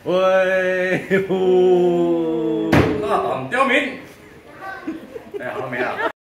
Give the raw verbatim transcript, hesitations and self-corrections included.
威武！ 大胆刁民！哎，好了没了？